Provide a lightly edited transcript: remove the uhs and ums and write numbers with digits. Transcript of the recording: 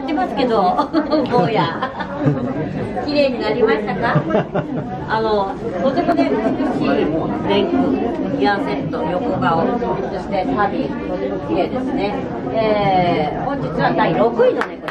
ってますけど、坊や。綺麗になりましたか？とてもね、美しいメイク、イヤーセット、横顔、そして旅、とても綺麗ですね。本日は第6位のね、